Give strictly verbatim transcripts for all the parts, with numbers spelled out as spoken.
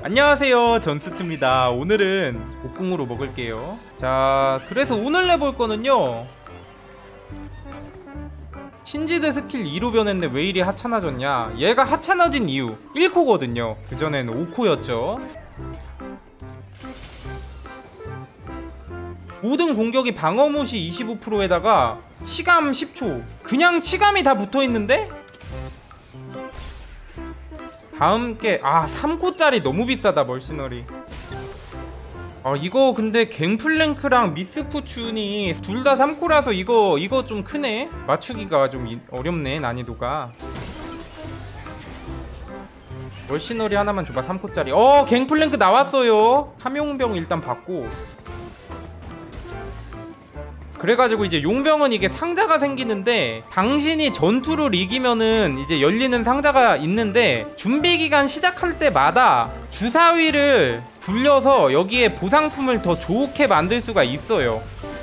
안녕하세요, 전스트입니다. 오늘은 복궁으로 먹을게요. 자, 그래서 오늘 내볼 거는요, 신지드 스킬 이로 변했는데 왜 이리 하찮아졌냐. 얘가 하찮아진 이유 일 코거든요 그전에는 오 코였죠 모든 공격이 방어무시 이십오 퍼센트에다가 치감 십 초. 그냥 치감이 다 붙어있는데 다음 게 아 삼 코짜리 너무 비싸다. 멀시너리. 아 이거 근데 갱플랭크랑 미스포춘이 둘 다 삼 코라서 이거 이거 좀 크네. 맞추기가 좀 어렵네, 난이도가. 멀시너리 하나만 줘봐. 삼 코짜리. 어 갱플랭크 나왔어요. 탐용병 일단 받고, 그래가지고 이제 용병은 이게 상자가 생기는데, 당신이 전투를 이기면은 이제 열리는 상자가 있는데, 준비기간 시작할 때마다 주사위를 굴려서 여기에 보상품을 더 좋게 만들 수가 있어요.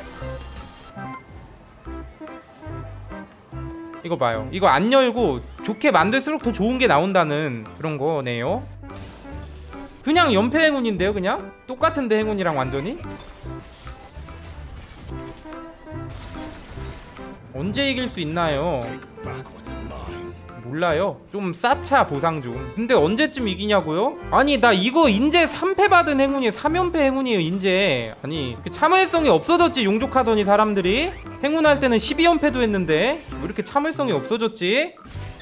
이거 봐요. 이거 안 열고 좋게 만들수록 더 좋은 게 나온다는 그런 거네요. 그냥 연패 행운인데요. 그냥 똑같은데 행운이랑 완전히. 언제 이길 수 있나요? 몰라요. 좀 쌓자 보상 좀. 근데 언제쯤 이기냐고요? 아니 나 이거 인제 삼 패 받은 행운이 삼 연패 행운이에요 인제. 아니 참을성이 없어졌지. 용족하더니 사람들이 행운할 때는 십이 연패도 했는데 왜 이렇게 참을성이 없어졌지?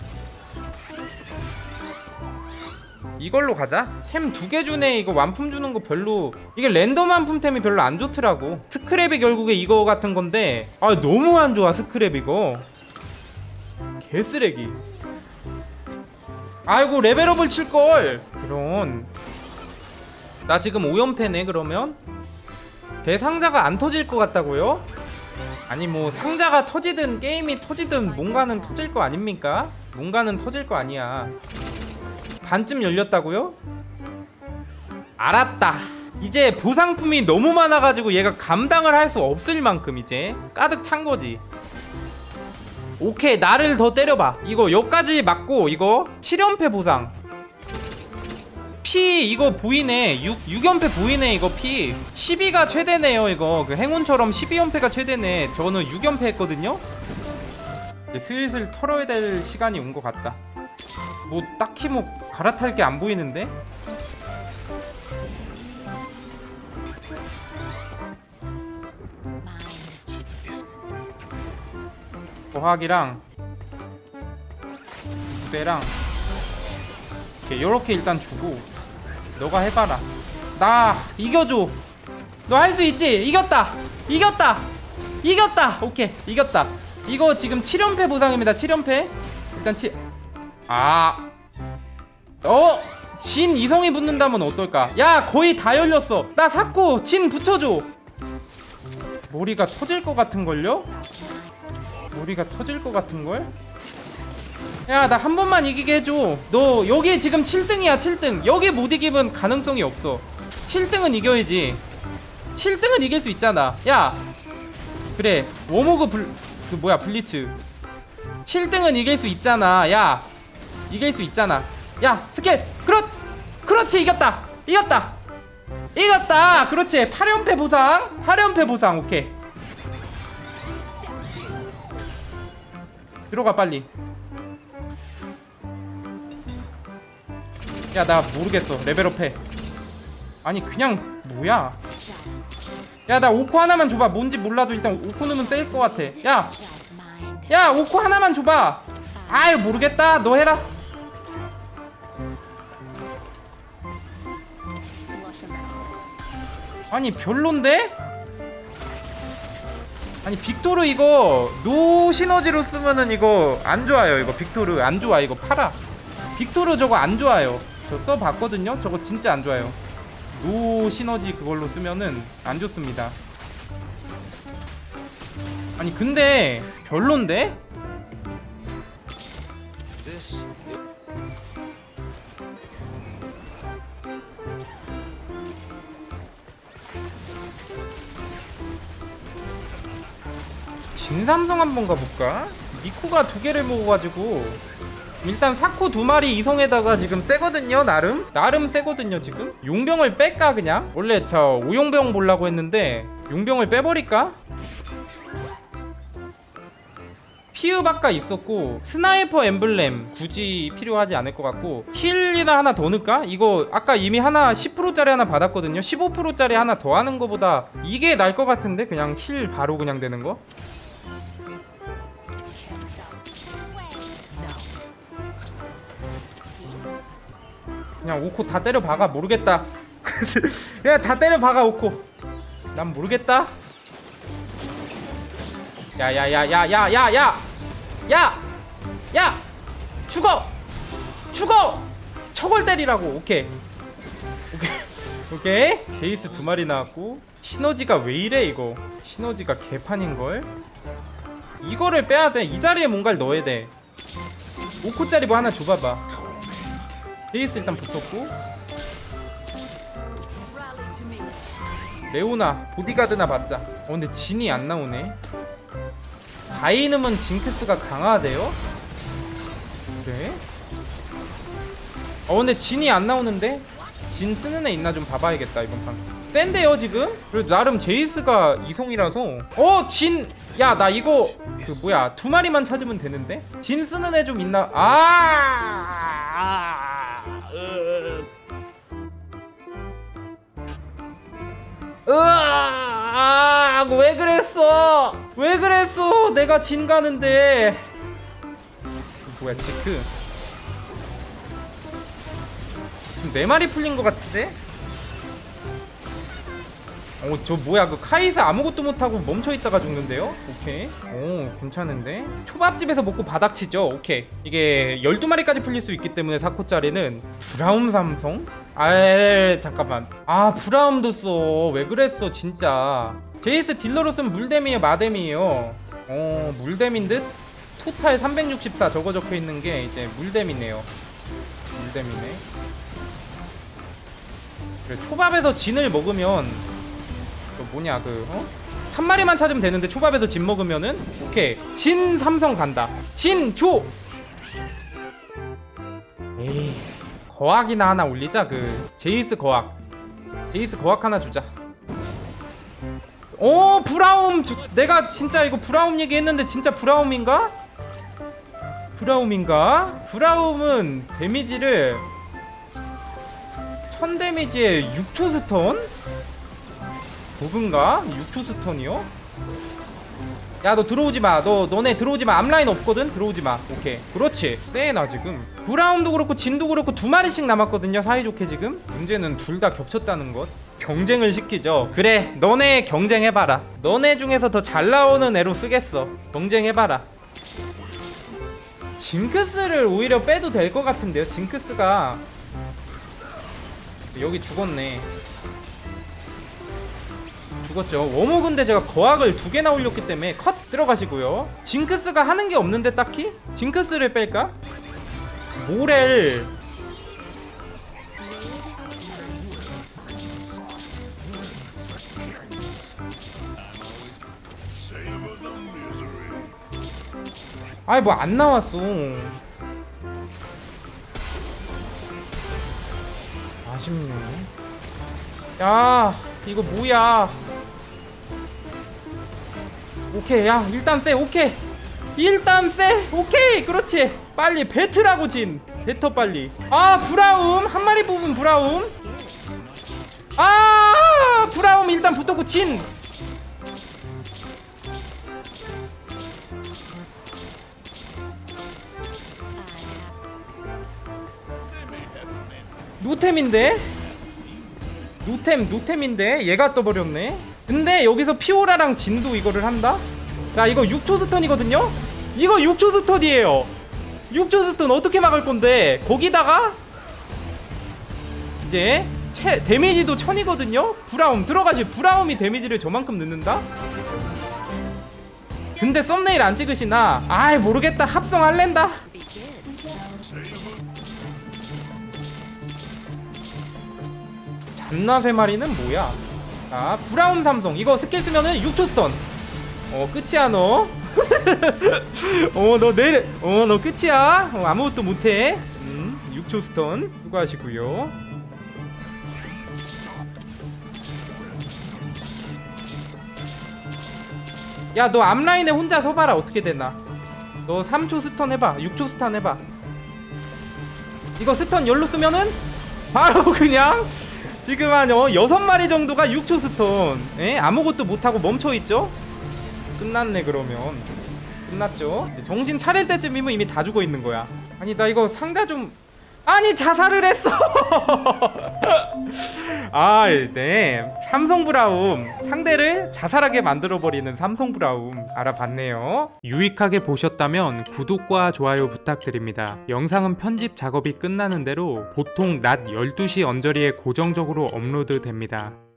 이걸로 가자. 템 두 개 주네. 이거 완품 주는 거 별로, 이게 랜덤 완품템이 별로 안 좋더라고. 스크랩이 결국에 이거 같은 건데 아 너무 안 좋아 스크랩 이거. 개쓰레기. 아이고 레벨업을 칠걸. 그런. 나 지금 오 연패네 그러면. 대상자가 안 터질 것 같다고요? 아니 뭐 상자가 터지든 게임이 터지든 뭔가는 터질 거 아닙니까? 뭔가는 터질 거 아니야. 반쯤 열렸다고요? 알았다. 이제 보상품이 너무 많아가지고 얘가 감당을 할 수 없을 만큼 이제 가득 찬 거지. 오케이 나를 더 때려봐. 이거 여기까지 맞고 이거 칠 연패 보상. 피 이거 보이네. 육, 육 연패 보이네. 이거 피 십이가 최대네요. 이거 그 행운처럼 십이 연패가 최대네. 저는 육 연패 했거든요. 이제 슬슬 털어야 될 시간이 온 것 같다. 뭐 딱히 뭐 갈아탈 게 안 보이는데? 고학이랑 부대랑 요렇게 일단 주고, 너가 해봐라. 나 이겨줘. 너 할 수 있지? 이겼다 이겼다 이겼다. 오케이 이겼다. 이거 지금 칠 연패 보상입니다. 칠 연패. 일단 칠. 아 어? 진 이성이 붙는다면 어떨까? 야 거의 다 열렸어. 나 샀고 진 붙여줘. 머리가 터질 것 같은걸요? 머리가 터질 것 같은걸? 야 나 한 번만 이기게 해줘. 너 여기 지금 칠 등이야. 칠 등 여기 못 이기면 가능성이 없어. 칠 등은 이겨야지. 칠 등은 이길 수 있잖아. 야 그래 워모그 불.. 그 뭐야 블리츠. 칠 등은 이길 수 있잖아. 야 이길 수 있잖아. 야 스킬 그렇 그렇지. 이겼다 이겼다 이겼다. 그렇지. 팔 연패 보상. 팔 연패 보상. 오케이 들어가 빨리. 야 나 모르겠어. 레벨업 해. 아니 그냥 뭐야. 야 나 오 코 하나만 줘봐. 뭔지 몰라도 일단 오 코 넣으면 셀 것 같아. 야 야 오 코 하나만 줘봐. 아유 모르겠다. 너 해라. 아니 별론데? 아니 빅토르 이거 노 시너지로 쓰면은 이거 안 좋아요. 이거 빅토르 안 좋아. 이거 팔아. 빅토르 저거 안 좋아요. 저 써봤거든요. 저거 진짜 안 좋아요. 노 시너지 그걸로 쓰면은 안 좋습니다. 아니 근데 별론데? 진삼성 한번 가볼까? 니코가 두 개를 먹어가지고 일단 사코 두 마리 이성에다가 지금 세거든요. 나름 나름 세거든요. 지금 용병을 뺄까 그냥? 원래 저 오용병 보려고 했는데 용병을 빼버릴까? 피읍 아까 있었고 스나이퍼 엠블렘 굳이 필요하지 않을 것 같고 힐이나 하나 더 넣을까? 이거 아까 이미 하나 십 퍼센트짜리 하나 받았거든요. 십오 퍼센트짜리 하나 더 하는 거보다 이게 나을 것 같은데? 그냥 힐 바로 그냥 되는 거? 그냥 오코 다 때려 박아. 모르겠다. 그냥 다 때려 박아 오코. 난 모르겠다. 야야야야야야야 야! 야! 죽어! 죽어! 저걸 때리라고. 오케이 오케이 오케이. 제이스 두 마리 나왔고 시너지가 왜 이래 이거. 시너지가 개판인걸. 이거를 빼야돼. 이 자리에 뭔가를 넣어야 돼. 오 코짜리 뭐 하나 줘봐봐. 제이스 일단 붙었고 레오나 보디가드나 받자. 어 근데 진이 안 나오네. 다이놈은 징크스가 강하대요? 그래? 어 근데 진이 안 나오는데? 진 쓰는 애 있나 좀 봐봐야겠다 이번 판. 센데요 지금? 그래도 나름 제이스가 이성이라서. 어 진! 야 나 이거 그 뭐야 두 마리만 찾으면 되는데? 진 쓰는 애 좀 있나? 아! 으아! 왜 그랬어? 왜 그랬어? 내가 진 가는데. 뭐야 지크? 네 마리 풀린 것 같은데? 어, 저 뭐야 그 카이사 아무것도 못하고 멈춰있다가 죽는데요? 오케이. 오 괜찮은데? 초밥집에서 먹고 바닥치죠? 오케이. 이게 열두 마리까지 풀릴 수 있기 때문에 사 코짜리는 브라움 삼성? 아 잠깐만. 아 브라움도 써. 왜 그랬어 진짜. 제이스 딜러로서는 물댐이에요 마댐이에요? 어 물댐인 듯? 토탈 삼백육십사 저거 적혀있는게 이제 물댐이네요. 물댐이네. 그래, 초밥에서 진을 먹으면 그 뭐냐 그 어? 한 마리만 찾으면 되는데 초밥에서 진 먹으면은 오케이 진 삼성 간다. 진 조. 에이 거학이나 하나 올리자. 그 제이스 거학. 제이스 거학 하나 주자. 오 브라움. 저, 내가 진짜 이거 브라움 얘기했는데 진짜 브라움인가? 브라움인가? 브라움은 데미지를 천 데미지에 육 초 스턴? 버그인가? 육 초 스턴이요? 야 너 들어오지마. 너 너네 들어오지마. 앞라인 없거든? 들어오지마. 오케이 그렇지. 세나 지금 브라움도 그렇고 진도 그렇고 두 마리씩 남았거든요 사이좋게 지금. 문제는 둘 다 겹쳤다는 것. 경쟁을 시키죠. 그래 너네 경쟁해봐라. 너네 중에서 더 잘 나오는 애로 쓰겠어. 경쟁해봐라. 징크스를 오히려 빼도 될 것 같은데요. 징크스가 여기 죽었네. 죽었죠. 워모 근데 제가 거학을 두 개나 올렸기 때문에 컷 들어가시고요. 징크스가 하는 게 없는데 딱히? 징크스를 뺄까? 모렐 아이 뭐 안 나왔어. 아쉽네. 야 이거 뭐야. 오케이 야 일단 쎄. 오케이 일단 쎄. 오케이 그렇지. 빨리 배틀하고 진. 배터 빨리. 아 브라움 한 마리 뽑은 브라움. 아 브라움 일단 붙었고 진. 노템인데? 노템 노템인데? 얘가 떠버렸네. 근데 여기서 피오라랑 진도 이거를 한다? 자 이거 육 초 스턴이거든요? 이거 육 초 스턴이에요. 육 초 스턴 어떻게 막을 건데? 거기다가 이제 채, 데미지도 천이거든요? 브라움 들어가시. 브라움이 데미지를 저만큼 넣는다? 근데 썸네일 안 찍으시나? 아이 모르겠다. 합성할랜다. 잔나 세 마리는 뭐야? 자 브라움 삼성 이거 스킬 쓰면은 육 초 스턴. 어 끝이야 너. 어 너 내일 어 너 끝이야. 어, 아무것도 못해. 음, 육 초 스턴 수고하시고요. 야 너 앞라인에 혼자 서봐라. 어떻게 되나. 너 삼 초 스턴 해봐. 육 초 스턴 해봐. 이거 스턴 열로 쓰면은 바로 그냥 지금 한 어, 여섯 마리 정도가 육 초 스턴. 에? 아무것도 못하고 멈춰있죠? 끝났네. 그러면 끝났죠? 정신 차릴 때쯤이면 이미 다 죽어있는 거야. 아니 나 이거 상자 좀... 아니 자살을 했어. 아, 네. 삼성 브라움 상대를 자살하게 만들어버리는 삼성 브라움 알아봤네요. 유익하게 보셨다면 구독과 좋아요 부탁드립니다. 영상은 편집 작업이 끝나는 대로 보통 낮 열두 시 언저리에 고정적으로 업로드 됩니다.